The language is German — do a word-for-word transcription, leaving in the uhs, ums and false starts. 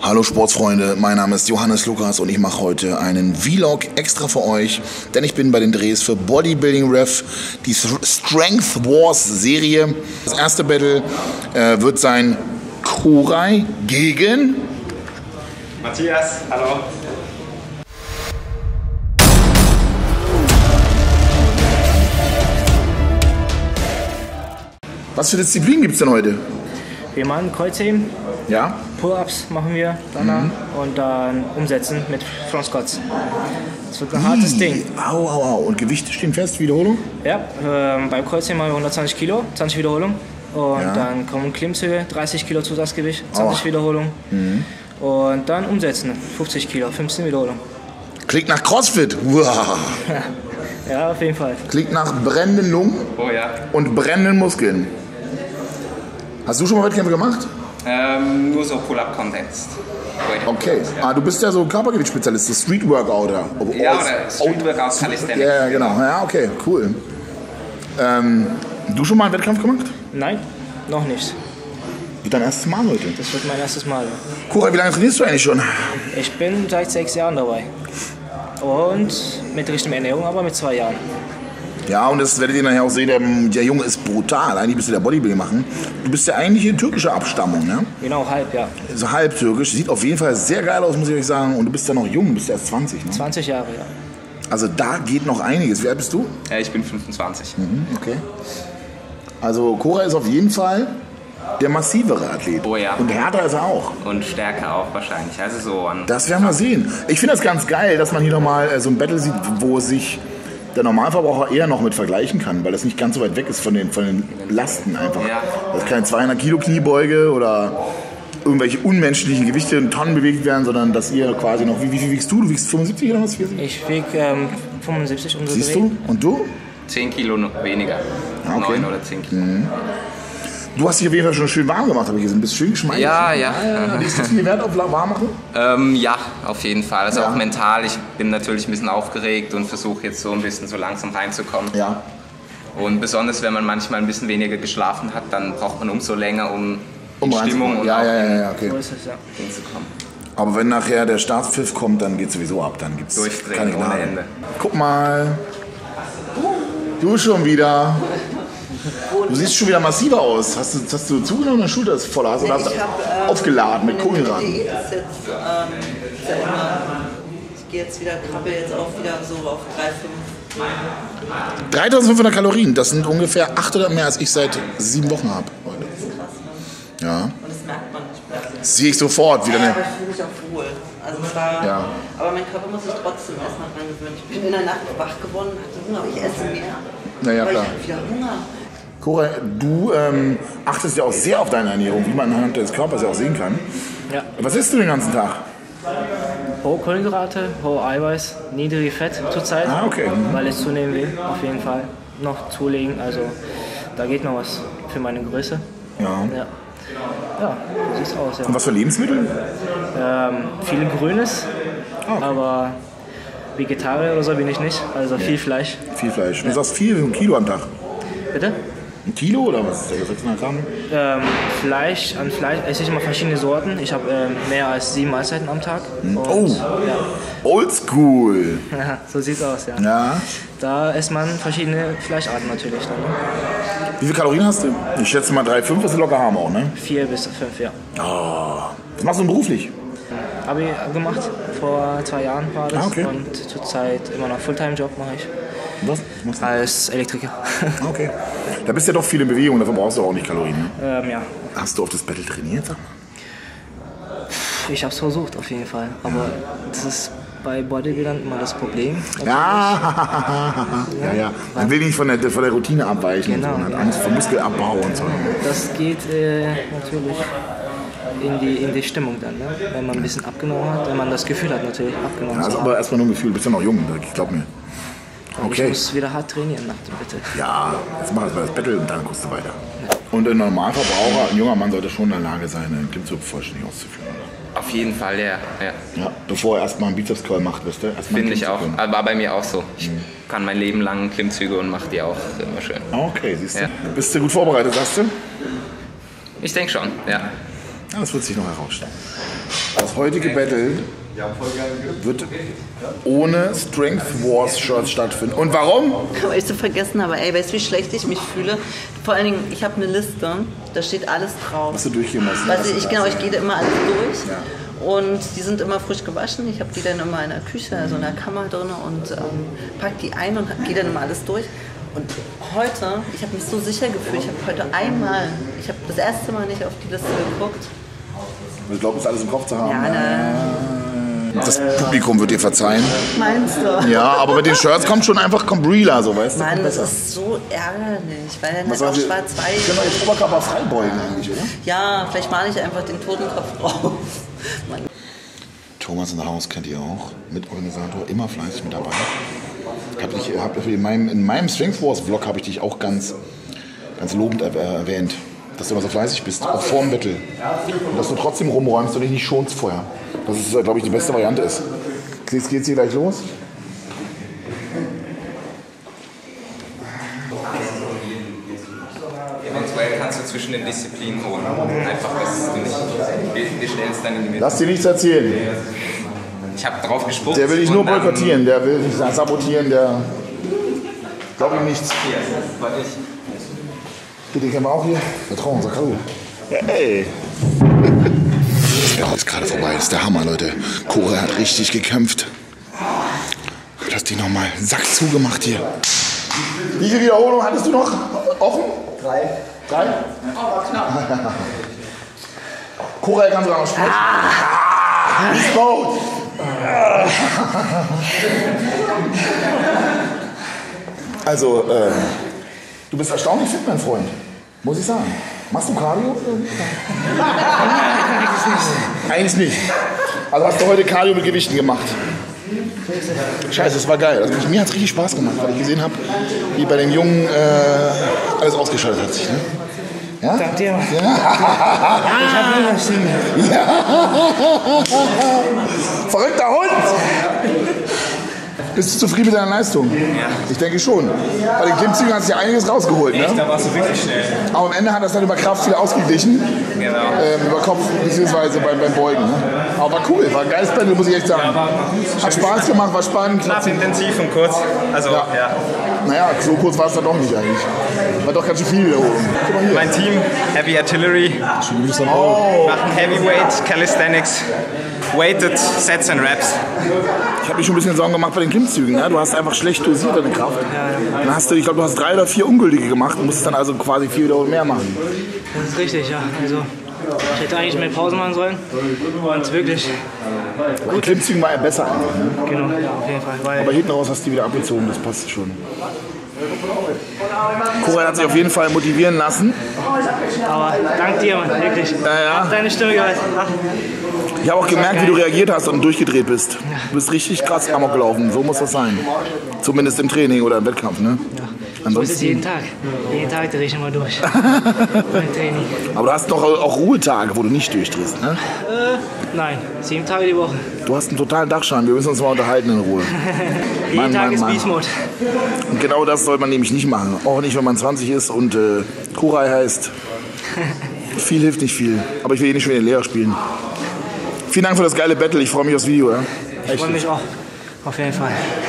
Hallo Sportsfreunde, mein Name ist Johannes Lukas und ich mache heute einen Vlog extra für euch, denn ich bin bei den Drehs für Bodybuilding Ref, die Strength Wars Serie. Das erste Battle äh, wird sein Koray gegen Matthias, hallo. Was für Disziplinen gibt es denn heute? Wir machen Kreuzheben, Ja? Pull-Ups machen wir danach mhm. und dann umsetzen mit Front Squats. Das wird ein hartes Ding. Au, au, au. Und Gewichte stehen fest, Wiederholung? Ja, ähm, beim Kreuzheben haben wir hundertzwanzig Kilo, zwanzig Wiederholungen. Und Ja. dann kommen Klimmzüge, dreißig Kilo Zusatzgewicht, zwanzig Aua. Wiederholungen. Mhm. Und dann umsetzen, fünfzig Kilo, fünfzehn Wiederholungen. Klingt nach Crossfit. Uah. Ja, auf jeden Fall. Klingt nach brennenden Lungen Oh ja. und brennenden Muskeln. Hast du schon mal Wettkämpfe gemacht? Ähm, nur so Pull-Up-Contest. Okay. Ah, du bist ja so Körpergewichtsspezialist, so Street-Workouter. Ja, oder Street-Workout, Calisthenics. Ja, ja, genau. Ja, okay, cool. Ähm, du schon mal einen Wettkampf gemacht? Nein, noch nicht. Wie dein erstes Mal heute? Das wird mein erstes Mal. Koray, wie lange trainierst du eigentlich schon? Ich bin seit sechs Jahren dabei. Und mit richtiger Ernährung aber mit zwei Jahren. Ja, und das werdet ihr nachher auch sehen, der, der Junge ist brutal. Eigentlich bist du der Bodybuilding machen. Du bist ja eigentlich eine türkische Abstammung, ne? Genau, halb, ja. So halb türkisch. Sieht auf jeden Fall sehr geil aus, muss ich euch sagen. Und du bist ja noch jung, du bist ja erst zwanzig, ne? zwanzig Jahre, ja. Also da geht noch einiges. Wie alt bist du? Ja, ich bin fünfundzwanzig. Mhm, okay. Also Koray ist auf jeden Fall der massivere Athlet. Oh ja. Und härter ist er auch. Und stärker auch wahrscheinlich. Also so an. Das werden wir sehen. Ich finde das ganz geil, dass man hier nochmal äh, so ein Battle sieht, wo sich der Normalverbraucher eher noch mit vergleichen kann, weil das nicht ganz so weit weg ist von den, von den Lasten einfach. Ja. Das ist keine zweihundert Kilo Kniebeuge oder irgendwelche unmenschlichen Gewichte in Tonnen bewegt werden, sondern dass ihr quasi noch, wie, wie viel wiegst du? Du wiegst fünfundsiebzig oder was? Ich wiege ähm, fünfundsiebzig um so Siehst du? Und du? zehn Kilo noch weniger. Ja, okay. neun oder zehn Kilo. Mhm. Du hast dich auf jeden Fall schon schön warm gemacht, habe ich gesehen. Bist schön geschmeidig. Ja, ja. Ist das viel Wert auf warm machen? Ähm, ja, auf jeden Fall. Also Ja. auch mental. Ich bin natürlich ein bisschen aufgeregt und versuche jetzt so ein bisschen so langsam reinzukommen. Ja. Und besonders, wenn man manchmal ein bisschen weniger geschlafen hat, dann braucht man umso länger, um, Um in Stimmung reinzukommen. und Ja, auch ja, ja, ja, okay. So ist es, ja. hinzukommen. Aber wenn nachher der Startpfiff kommt, dann geht sowieso ab. Dann gibt's Durchdrehen keine ohne Gnade. Ende. Guck mal. Du schon wieder. Du siehst schon wieder massiver aus. Hast du, hast du zugenommen, deine Schulter ist voller? Hast du hast du Ich hab, ähm, aufgeladen mit Kohlenhydraten? Die Diät ist jetzt, ähm, ist ja immer, ich gehe jetzt wieder, krabbel jetzt auch wieder so auf drei Komma fünf. dreitausendfünfhundert Kalorien, das sind ungefähr achthundert mehr, als ich seit sieben Wochen habe. Das ist krass, ne? Ja. Und das merkt man nicht mehr. Das sehe ich sofort wieder. Ja, Eine, aber ich fühle mich auch wohl. Also es war, Ja. aber mein Körper muss sich trotzdem erstmal dran gewöhnen. Ich bin in der Nacht wach geworden, hatte Hunger, aber ich esse mehr. Na ja, aber klar. ich habe wieder Hunger. Koray, du ähm, achtest ja auch sehr auf deine Ernährung, wie man anhand des Körpers ja auch sehen kann. Ja. Was isst du den ganzen Tag? Hohe Kohlenhydrate, hohe Eiweiß, niedrige Fett zurzeit, Ah, okay. Mhm. weil ich zunehmen will, auf jeden Fall. Noch zulegen, also da geht noch was für meine Größe. Ja. Ja, ja so sieht's aus, ja. Und was für Lebensmittel? Ähm, viel Grünes, Ah. aber Vegetarier oder so bin ich nicht, also viel Fleisch. Viel Fleisch. Du sagst viel, ein Kilo am Tag. Bitte? Ein Kilo oder was ist das? sechshundert Gramm? Ähm, Fleisch, an Fleisch esse ich immer verschiedene Sorten. Ich habe ähm, mehr als sieben Mahlzeiten am Tag. Und, Oh. Ja. Oldschool. Ja, so sieht's aus, ja. Ja. Da isst man verschiedene Fleischarten natürlich dann. Ne? Wie viele Kalorien hast du? Ich schätze mal drei, fünf, das ist locker haben auch, ne? Vier bis fünf, ja. Oh. Was machst du denn beruflich? Habe ich gemacht, vor zwei Jahren war das. Ah, okay. Und zurzeit immer noch Fulltime-Job mache ich Was? Was machst du? als Elektriker. Ah, okay. Da bist du ja doch viel in Bewegung, dafür brauchst du auch nicht Kalorien, ne? ähm, ja, Hast du auf das Battle trainiert? Sag mal? ich habe es versucht auf jeden Fall. Aber das ist bei Bodybuildern immer das Problem. Ja, ja, ja. Man will nicht von der, von der Routine abweichen Genau, und so. Man hat ja. Angst vor Muskelabbau und so. Das geht äh, natürlich in die, in die Stimmung dann, ne? Wenn man ein bisschen abgenommen hat, wenn man das Gefühl hat natürlich abgenommen Ja, das zu ist haben. aber erstmal nur ein Gefühl, du bist ja noch jung, glaub mir. Ich Okay. muss wieder hart trainieren nach dem Bitte. Ja, jetzt mach erstmal das Battle und dann guckst du weiter. Und ein Normalverbraucher, ein junger Mann sollte schon in der Lage sein, einen Klimmzug vollständig auszuführen. Auf jeden Fall, ja. ja. Ja, bevor er erstmal einen Bizeps-Curl macht, weißt du? Erstmal einen Finde ich auch. Klimmzug können. War bei mir auch so. Ich kann mein Leben lang Klimmzüge und mache die auch immer schön. Okay, siehst du. Ja. Bist du gut vorbereitet, sagst du? Ich denke schon, ja. Das wird sich noch herausstellen. Das heutige Battle wird ohne Strength Wars Shirts stattfinden. Und warum? Weil ich so vergessen habe, ey, weißt du, wie schlecht ich mich fühle? Vor allen Dingen, ich habe eine Liste, da steht alles drauf. Hast du durchgehen lassen? Weißt du, ich, genau, ich gehe da immer alles durch. Ja. Und die sind immer frisch gewaschen. Ich habe die dann immer in der Küche, also in der Kammer drin und ähm, pack die ein und gehe dann immer alles durch. Und heute, ich habe mich so sicher gefühlt, ich habe heute einmal, ich habe das erste Mal nicht auf die Liste geguckt. Ich glaube, es ist alles im Kopf zu haben. Ja, ne. Das Publikum wird dir verzeihen. Meinst du? Ja, aber mit den Shirts kommt schon einfach, kommt realer, so, weißt du? Mann, das ist so ärgerlich, weil dann Was halt auch Sie- schwarz-weiß. Ich kann doch jetzt Oberkörper freibeugen eigentlich, oder? Ja, vielleicht male ich einfach den Totenkopf drauf. Mann. Thomas in the House kennt ihr auch, Mitorganisator, immer fleißig mit dabei. Hab ich, hab in meinem, in meinem Strength Wars Vlog habe ich dich auch ganz, ganz lobend er, äh, erwähnt, dass du immer so fleißig bist, auch vorm Battle. Und dass du trotzdem rumräumst und dich nicht schonst vorher. Das ist, glaube ich, die beste Variante ist. Jetzt geht's hier gleich los. Eventuell kannst du zwischen den Disziplinen holen. Einfach, dass du nicht. Wir, wir stellen es dann in die Mitte. Lass dir nichts erzählen. Ich habe drauf gespuckt. Der will dich nur und dann- boykottieren, der will dich sabotieren, der. Glaub ihm nichts. Hier, weil ich. Den kennen wir auch hier. Vertrauen, sag hallo. Hey. Ja, ist gerade vorbei. Das ist der Hammer, Leute. Cora hat richtig gekämpft. Lass dich nochmal Sack zugemacht hier. Wie viele Wiederholungen hattest du noch offen? Drei. Drei? Aber knapp. Cora kann sogar noch sprechen. Ah! He's bold. Also, äh, du bist erstaunlich fit, mein Freund. Muss ich sagen. Machst du Cardio? Eigentlich nicht. Also hast du heute Cardio mit Gewichten gemacht? Scheiße, das war geil. Also mir hat es richtig Spaß gemacht, weil ich gesehen habe, wie bei dem Jungen äh, alles ausgeschaltet hat sich. Ne? Ja? Dank dir. Ja. Ich habe nur noch Stimme. Ja. Verrückter Hund! Bist du zufrieden mit deiner Leistung? Ja. Ich denke schon. Bei den Klimmzügen hast du ja einiges rausgeholt. Ne? Da warst du wirklich schnell. Aber am Ende hat das dann über Kraft wieder ausgeglichen. Genau. Ähm, über Kopf bzw. beim, beim Beugen. Ne? Aber war cool, war ein geiles Battle, muss ich echt sagen. Hat Spaß gemacht, war spannend. Knapp, intensiv und kurz. Also, Ja. ja. Naja, so kurz war es dann doch nicht eigentlich. War doch ganz schön viel Wiederholung. Guck mal hier. Mein Team, Heavy Artillery, Oh, machen Heavyweight, Calisthenics, Weighted Sets and Reps. ich habe mich schon ein bisschen Sorgen gemacht bei den Klimmzügen. Ne? Du hast einfach schlecht dosiert deine Kraft. Dann hast du, ich glaube, du hast drei oder vier ungültige gemacht und musst dann also quasi vier Wiederholungen mehr machen. Das ist richtig, ja. Also, ich hätte eigentlich mehr Pause machen sollen. Und wirklich, Bei den Klimmzügen war er besser einfach. Ne? genau, ja, auf jeden Fall. Weil Aber hinten raus hast du die wieder abgezogen, das passt schon. Cora hat sich auf jeden Fall motivieren lassen. Aber dank dir, Mann, wirklich. Ja, ja. Hab deine Stimme gehört. Ach, Ich habe auch gemerkt, wie du reagiert hast und durchgedreht bist. Du bist richtig krass amok gelaufen. So muss das sein. Zumindest im Training oder im Wettkampf. Ne? so ist es jeden Ansonsten, Tag. Jeden Tag drehe ich immer durch. Beim Training. aber du hast doch auch Ruhetage, wo du nicht durchdrehst. Ne? Äh, nein, sieben Tage die Woche. Du hast einen totalen Dachschaden. Wir müssen uns mal unterhalten in Ruhe. Jeden Mann, Tag Mann, ist Mann. Beast Mode. Und genau das soll man nämlich nicht machen. Auch nicht, wenn man zwanzig ist und äh, Kurai heißt. Viel hilft nicht viel. Aber ich will eh nicht schon in den Lehrer spielen. Vielen Dank für das geile Battle. Ich freue mich aufs Video. Ja? Ich freue mich auch. Auf jeden Fall.